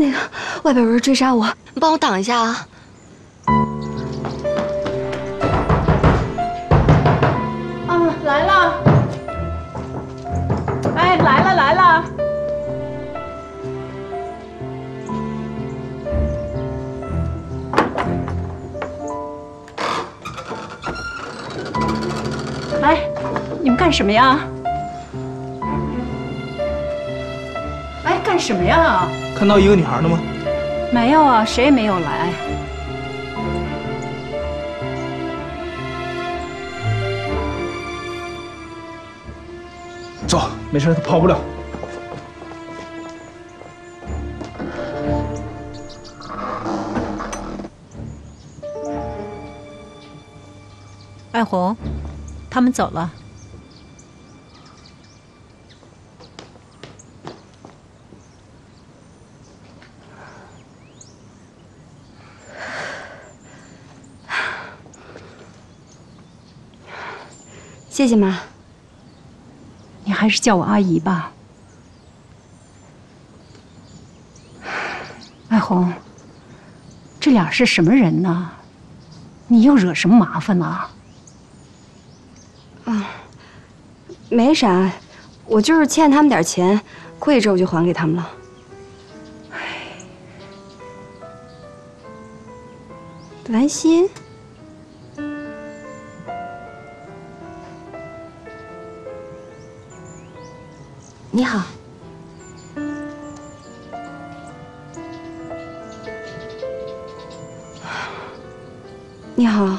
那个，外边有人追杀我，你帮我挡一下啊！ 啊，来了！哎，来了来了！来，你们干什么呀？哎，干什么呀？ 看到一个女孩了吗？ 没有啊，谁也没有来。 走，没事，他跑不了。 爱红，他们走了。 谢谢妈。 你还是叫我阿姨吧。爱红，这俩是什么人呢？你又惹什么麻烦了？ 啊，没啥，我就是欠他们点钱，过一周就还给他们了。兰心。 你好，你好，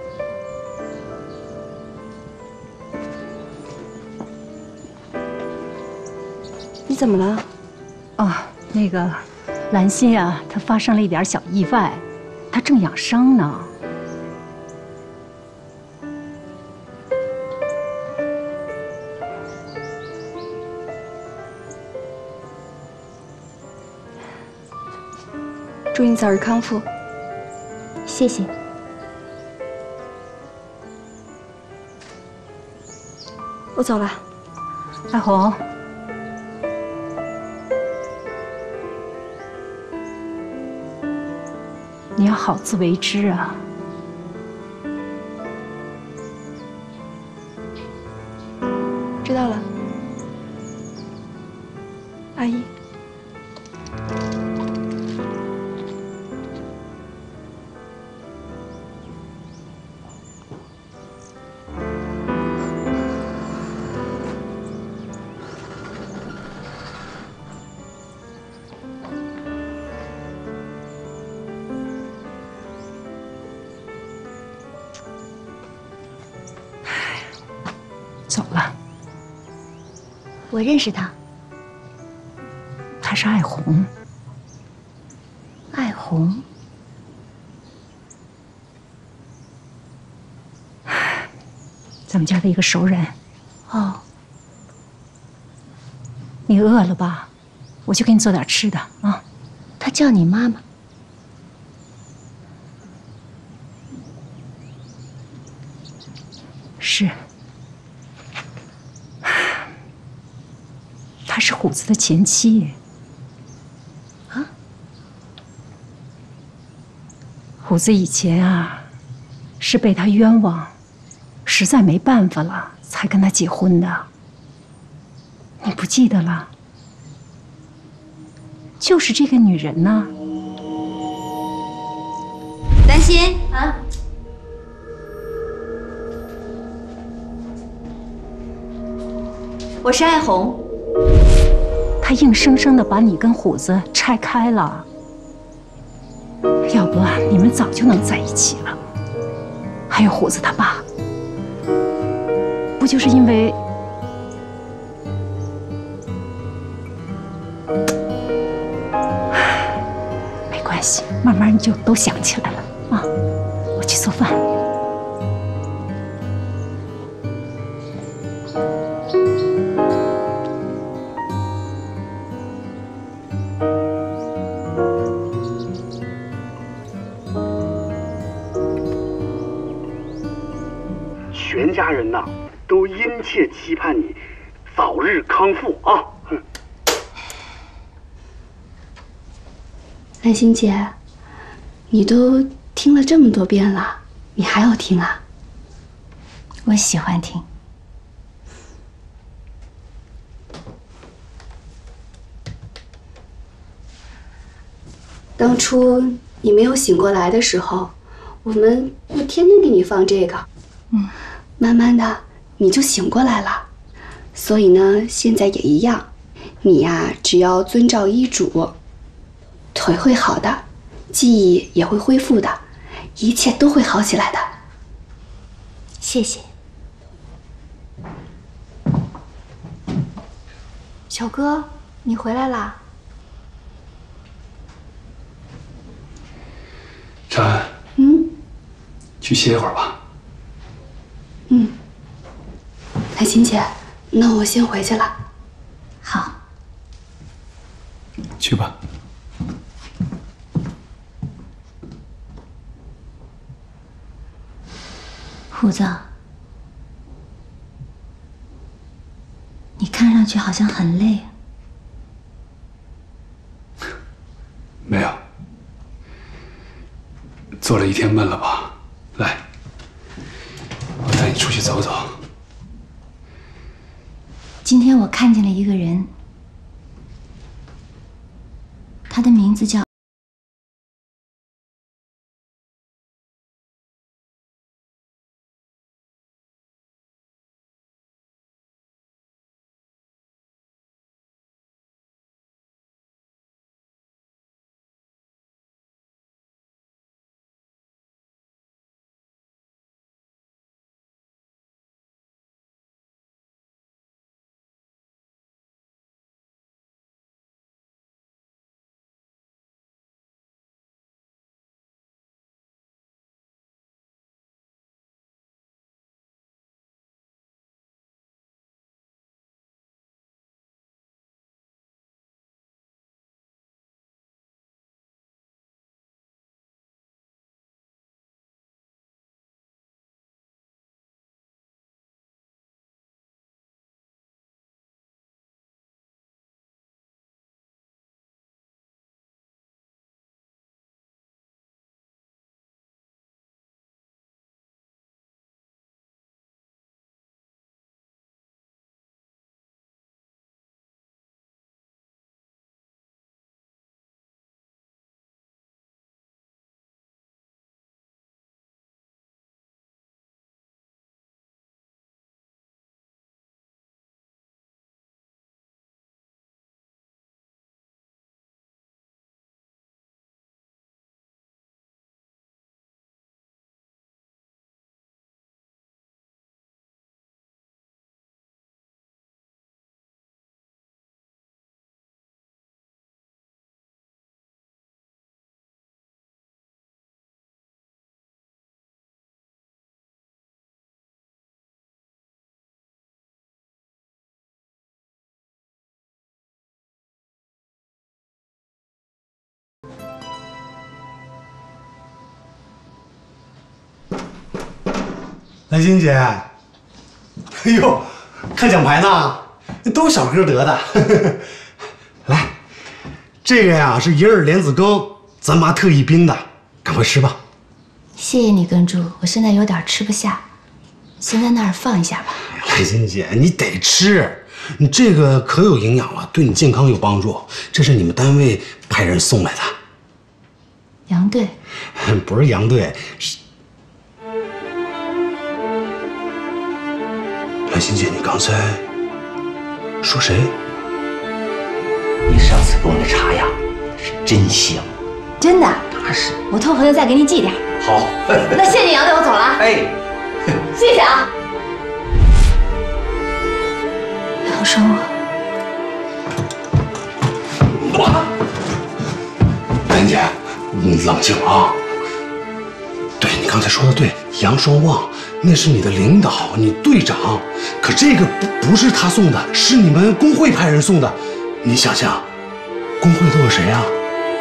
你怎么了？ 哦，那个兰心啊，她发生了一点小意外，她正养伤呢。 祝你早日康复， 谢谢。 我走了， 爱红，你要好自为之啊！ 知道了，阿姨。 走了。 我认识他， 她是爱红。 爱红。 咱们家的一个熟人。 哦， 你饿了吧？我去给你做点吃的啊。 他叫你妈妈。 是。 她是虎子的前妻。 啊？ 虎子以前啊，是被他冤枉，实在没办法了，才跟他结婚的。你不记得了？就是这个女人呢。 兰心啊。 我是爱红。 他硬生生的把你跟虎子拆开了，要不你们早就能在一起了。还有虎子他爸，不就是因为……没关系，慢慢你就都想起来了啊！我去做饭。 全家人呐，都殷切期盼你早日康复啊！ 兰心姐，你都听了这么多遍了，你还要听啊？ 我喜欢听。 当初你没有醒过来的时候，我们就天天给你放这个，慢慢的你就醒过来了。所以呢，现在也一样，你呀，只要遵照医嘱，腿会好的，记忆也会恢复的，一切都会好起来的。 谢谢。 小哥，你回来啦？ 长安，去歇一会儿吧。 兰心姐，那我先回去了。 好。 去吧。 虎子，你看上去好像很累啊。 没有。坐了一天闷了吧？来，我带你出去走走。 今天我看见了一个人，他的名字叫…… 兰心姐，哎呦，看奖牌呢，都是小哥得的。来，这个呀是银耳莲子羹，咱妈特意冰的，赶快吃吧。 谢谢你，根柱，我现在有点吃不下，先在那儿放一下吧。 兰心姐，你得吃，你这个可有营养了，对你健康有帮助。这是你们单位派人送来的。 杨队， 不是杨队，是。兰心姐，你刚才说谁？ 你上次给我那茶呀，是真香。 真的？ 那是。 我托回头再给你寄点。 好。 那谢谢杨队，我走了。 哎， 谢谢啊。杨双旺， 兰姐，你冷静啊。对，你刚才说的对，杨双旺那是你的领导，你队长。可这个不是他送的，是你们工会派人送的。你想想，工会都有谁啊？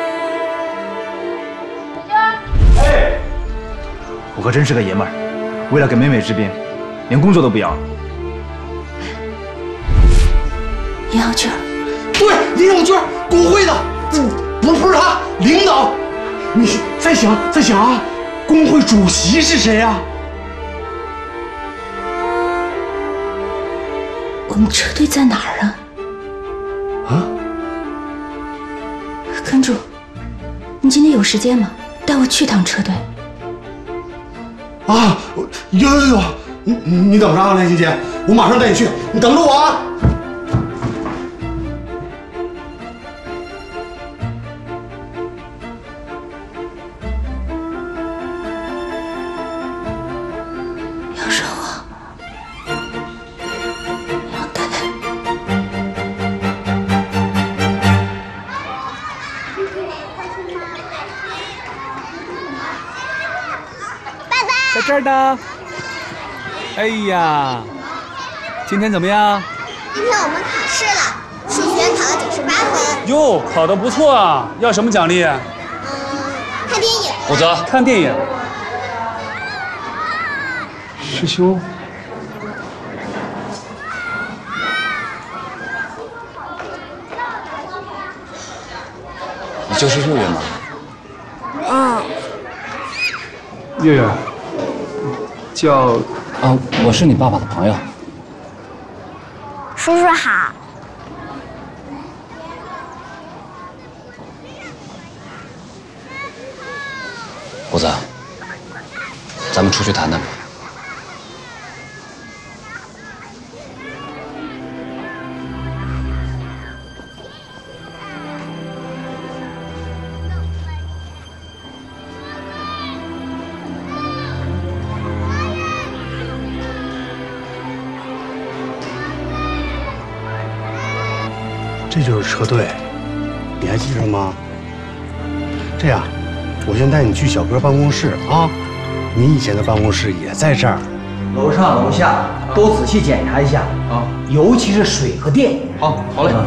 哎，我可真是个爷们儿，为了给美美治病，连工作都不要了。 林小军， 对，林小军，工会的。 不是他，领导。你再想啊，工会主席是谁啊？ 我们车队在哪儿啊？ 啊？ 根柱，你今天有时间吗？带我去趟车队。 啊，有，你等着啊，兰心姐，我马上带你去，你等着我啊。 杨少王，杨队。 在这儿呢。哎呀，今天怎么样？ 今天我们考试了，数学考了98分。 哟，考得不错啊！要什么奖励？ 看电影。 负责看电影。师兄，你就是月月吗？ 嗯。 月月，叫啊，我是你爸爸的朋友。 叔叔好。 虎子，咱们出去谈谈吧。 这就是车队，你还记着吗？这样，我先带你去小哥办公室啊。你以前的办公室也在这儿。 楼上楼下都仔细检查一下啊，尤其是水和电。 好嘞。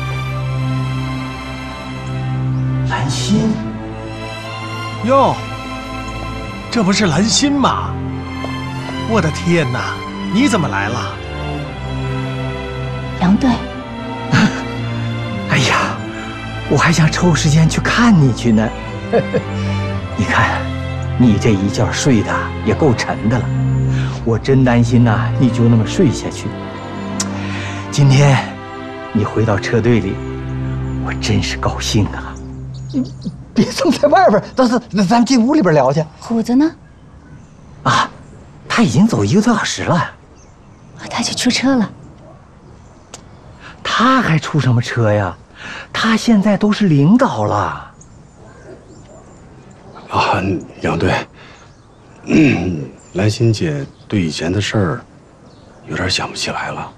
兰心， 哟，这不是兰心吗？我的天哪，你怎么来了？ 杨队。 哎呀，我还想抽时间去看你去呢。你看，你这一觉睡的也够沉的了，我真担心呐，你就那么睡下去。今天你回到车队里，我真是高兴啊！你别总在外边，咱们进屋里边聊去。 虎子呢？ 啊，他已经走1个多小时了。 他去出车了。 他还出什么车呀？他现在都是领导了。 啊，杨队，兰心姐对以前的事儿有点想不起来了。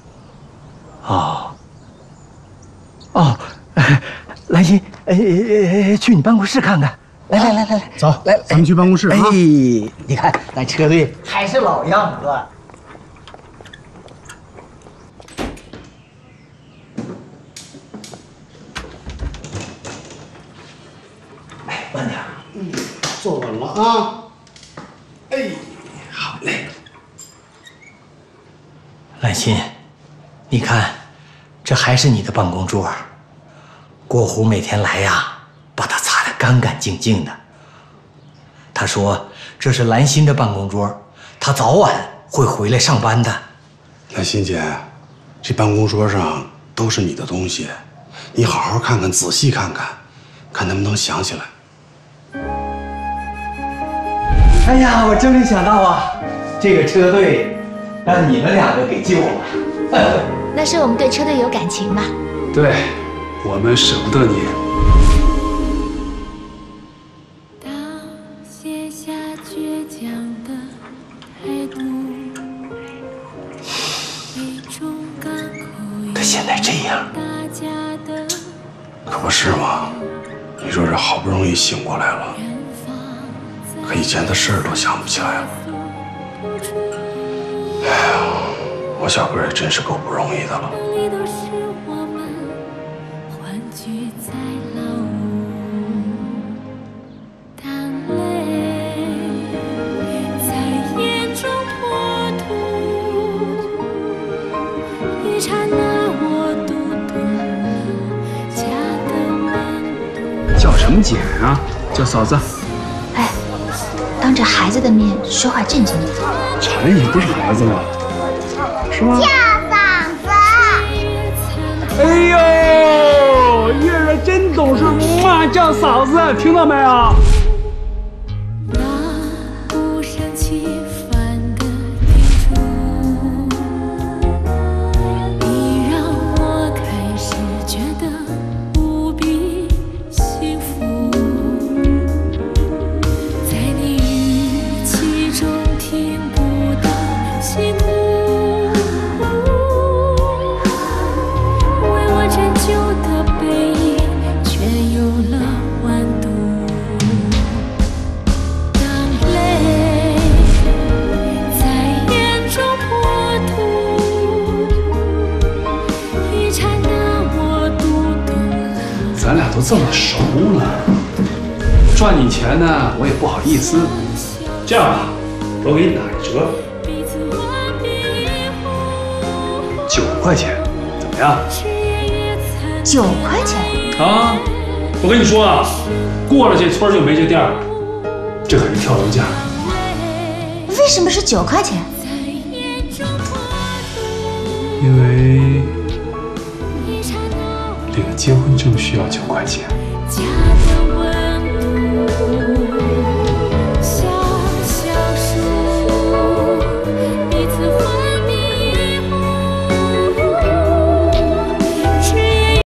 兰心，去你办公室看看。来， 走，咱们去办公室啊。 你看咱车队还是老样子。慢点， 坐稳了啊！哎，好嘞。 兰心，你看，这还是你的办公桌。郭虎每天来呀，把它擦得干干净净的。他说这是兰心的办公桌，他早晚会回来上班的。 兰心姐，这办公桌上都是你的东西，你好好看看，仔细看看，看能不能想起来。 哎呀，我真没想到啊，这个车队让你们2个给救了。 那是我们对车队有感情吧？ 对，我们舍不得你。 卸下倔强的态度，一种港口他现在这样， 可不是吗？你说这好不容易醒过来了，可以前的事儿都想不起来了。哎呀，我小哥也真是够不容易的了。 杨戬啊，叫嫂子。 哎，当着孩子的面说话正经点。 婵也不是孩子了，是吗？ 叫嫂子。 哎呦，月月真懂事，妈叫嫂子，听到没有？ 咱俩都这么熟了，赚你钱呢，我也不好意思。这样吧，我给你打一折，9块钱，怎么样 ？9块钱啊！我跟你说啊，过了这村就没这店了，这可是跳楼价。 为什么是9块钱？ 因为领结婚证需要9块钱。